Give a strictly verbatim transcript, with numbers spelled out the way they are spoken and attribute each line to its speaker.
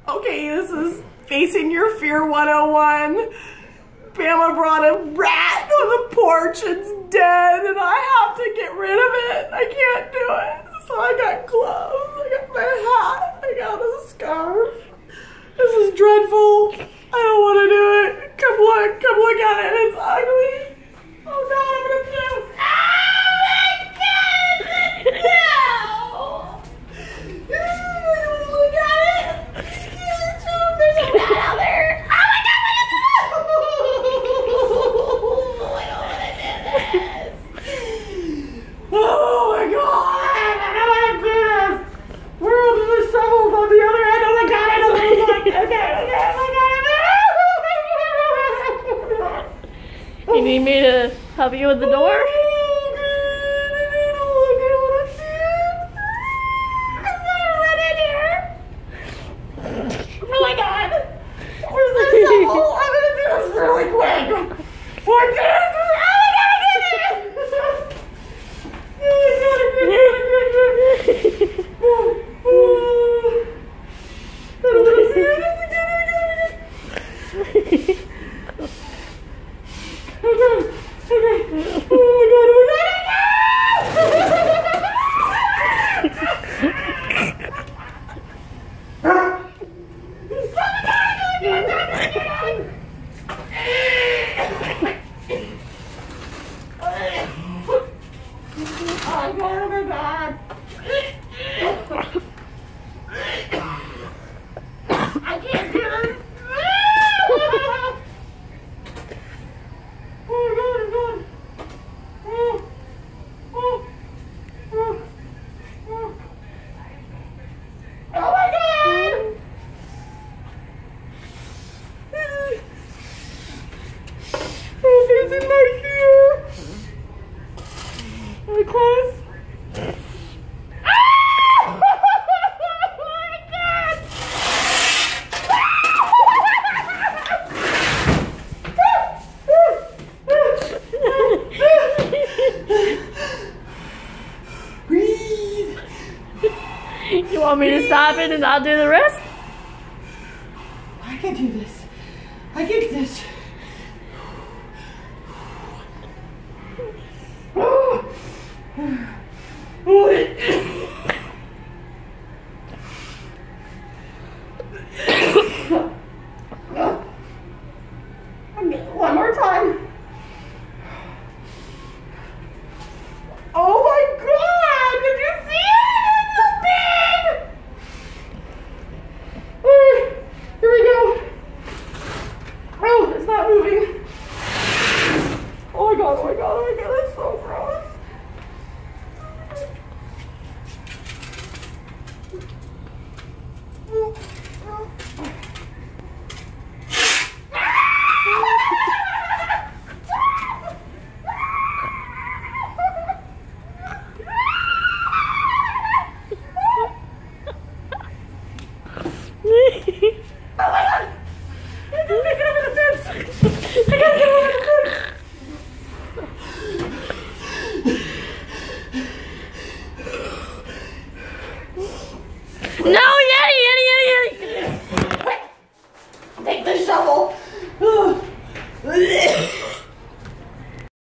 Speaker 1: Okay, this is Facing Your Fear one oh one. Bama brought a rat on the porch, it's dead, and I have to get rid of it. I can't do it. So I got gloves, I got my hat, I got a scarf. This is dreadful. I don't want to do it. Come look, come look at it, it's ugly. Oh no, I'm gonna puke. Oh my god, no! Look at it. There's a rat out there. Oh my god, what is this? I don't want to do this. Oh my god, I don't want to do this. Where are the shovels on the other end? Oh my god, I don't want to do it. Okay, okay, oh my god.
Speaker 2: You need me to help you with the door?
Speaker 1: Oh my god! Where's the shovel? I'm gonna do this really quick! One, two, three! Oh my god, I did it! I don't want to see it! Okay, okay. Oh my god, oh my god! Oh my god! I can't do this! Oh my god, oh god! Oh, oh, oh, oh. Oh my god! Oh, it's in my ear! Am I close? Breathe.
Speaker 2: You want me to stop it and I'll do the rest?
Speaker 1: I can do this. I get this. One more time. Oh my god! Did you see it? It's so big! Alright, here we go. Oh, it's not moving. Oh my god, oh my god, oh my god, that's so gross. Oh my god! I gotta get over the fence! I gotta get over the fence!
Speaker 2: No!